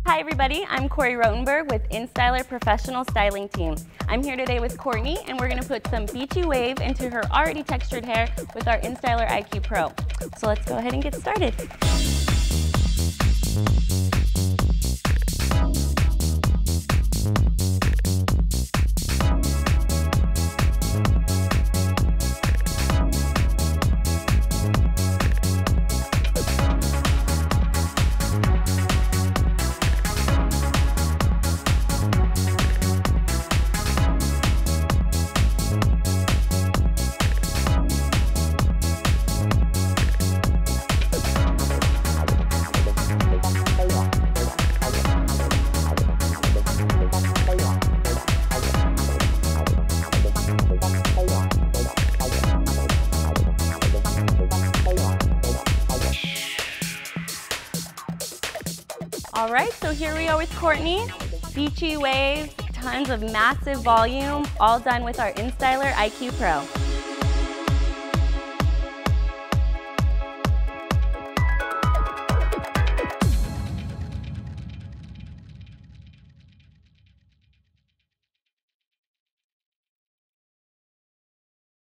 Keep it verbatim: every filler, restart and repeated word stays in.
Hi everybody, I'm Corey Rotenberg with InStyler Professional Styling Team. I'm here today with Cortney and we're going to put some beachy wave into her already textured hair with our InStyler I Q Pro. So let's go ahead and get started. All right, so here we are with Cortney. Beachy wave, tons of massive volume, all done with our InStyler I Q Pro.